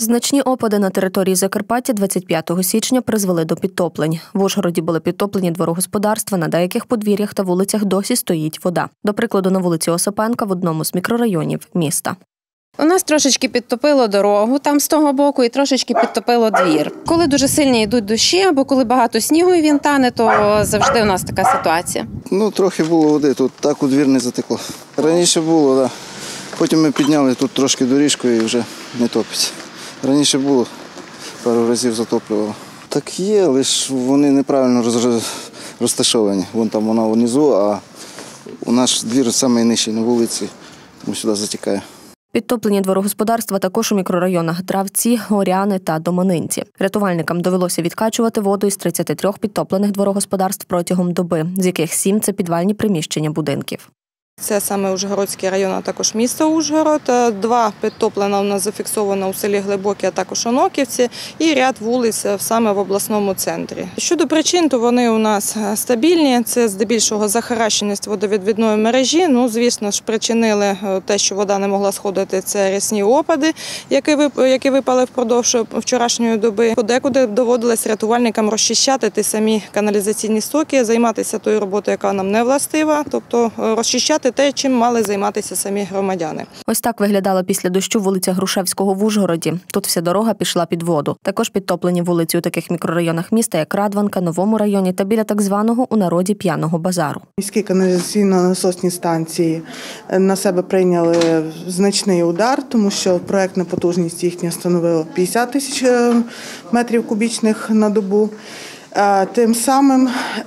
Значні опади на території Закарпаття 25 січня призвели до підтоплень. В Ужгороді були підтоплені дворогосподарства, на деяких подвір'ях та вулицях досі стоїть вода. До прикладу, на вулиці Осипенка в одному з мікрорайонів міста. У нас трошечки підтопило дорогу там з того боку і трошечки підтопило двір. Коли дуже сильні йдуть дощі або коли багато снігу і він тане, то завжди у нас така ситуація. Трохи було води, тут так у двір не затекло. Раніше було, так. Потім ми підняли тут трошки доріжку і вже не топить. Раніше було, пару разів затоплювало. Так є, лише вони неправильно розташовані. Вон там вона внизу, а у наш двір найнижчий на вулиці, тому сюди затікає. Підтоплені дворогосподарства також у мікрорайонах Дравці, Горяни та Доманинці. Рятувальникам довелося відкачувати воду із 33 підтоплених дворогосподарств протягом доби, з яких 7 – це підвальні приміщення будинків. Це саме Ужгородський район, а також місто Ужгород. 2 підтоплення у нас зафіксовано у селі Глибоке, а також Оноківці, і ряд вулиць саме в обласному центрі. Щодо причин, то вони у нас стабільні. Це здебільшого захаращеність водовідвідної мережі. Звісно ж, причинили те, що вода не могла сходити, це рясні опади, які випали впродовж вчорашньої доби. Подекуди доводилось рятувальникам розчищати ті самі каналізаційні стоки, займатися тою роботою, яка нам не властива, тобто розчищати те, чим мали займатися самі громадяни. Ось так виглядала після дощу вулиця Грушевського в Ужгороді. Тут вся дорога пішла під воду. Також підтоплені вулиці у таких мікрорайонах міста, як Радванка, Новому районі та біля так званого у народі П'яного базару. Міські каналізаційно-насосні станції на себе прийняли значний удар, тому що проектна потужність їхня становила 50 тисяч метрів кубічних на добу. Тим самим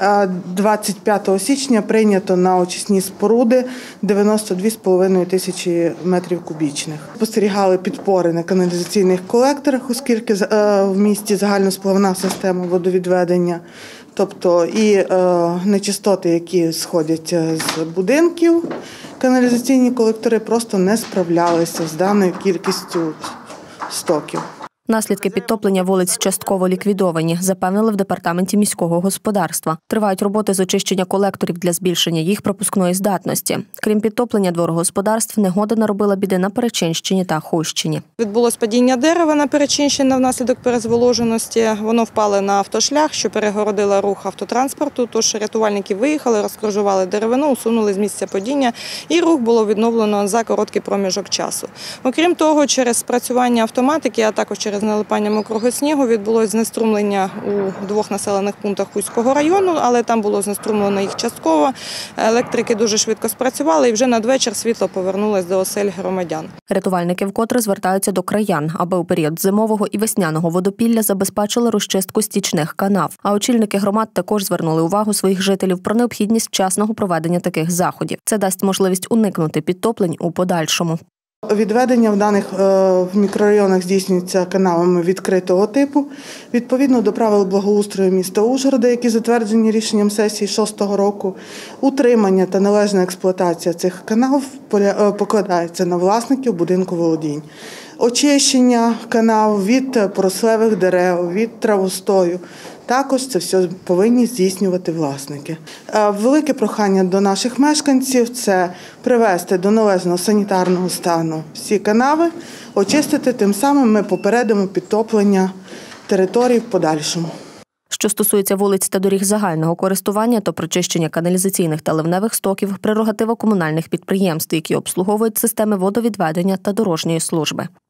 25 січня прийнято на очисні споруди 92,5 тисячі метрів кубічних. Спостерігали підпори на каналізаційних колекторах, оскільки в місті загальносплавна система водовідведення, тобто і нечистоти, які сходять з будинків, каналізаційні колектори просто не справлялися з даною кількістю стоків. Наслідки підтоплення вулиць частково ліквідовані, запевнили в департаменті міського господарства. Тривають роботи з очищення колекторів для збільшення їх пропускної здатності. Крім підтоплення дворогосподарств, негода наробила біди на Перечинщині та Хустщині. Відбулось падіння дерева на Перечинщині внаслідок перезволоженості. Воно впало на автошлях, що перегородило рух автотранспорту. Тож рятувальники виїхали, розкружували деревину, усунули з місця падіння і рух було відновлено за короткий проміжок часу. Окрім того, через спрацювання автоматики, а також через налипання мокрого снігу відбулось знеструмлення у 2 населених пунктах Хуського району, але там було знеструмлено їх частково. Електрики дуже швидко спрацювали і вже надвечір світло повернулось до осель громадян. Рятувальники вкотре звертаються до краян, аби у період зимового і весняного водопілля забезпечили розчистку стічних канав. А очільники громад також звернули увагу своїх жителів про необхідність вчасного проведення таких заходів. Це дасть можливість уникнути підтоплень у подальшому. Відведення в даних мікрорайонах здійснюється каналами відкритого типу, відповідно до правил благоустрою міста Ужгорода, які затверджені рішенням сесії 6-го року. Утримання та належна експлуатація цих каналів покладається на власників будинку володінь. Очищення каналів від порослевих дерев, від травостою. Також це все повинні здійснювати власники. Велике прохання до наших мешканців – це привести до належного санітарного стану всі канави, очистити, тим самим ми попередимо підтоплення територій в подальшому. Що стосується вулиць та доріг загального користування, то прочищення каналізаційних та ливневих стоків – прерогатива комунальних підприємств, які обслуговують системи водовідведення та дорожньої служби.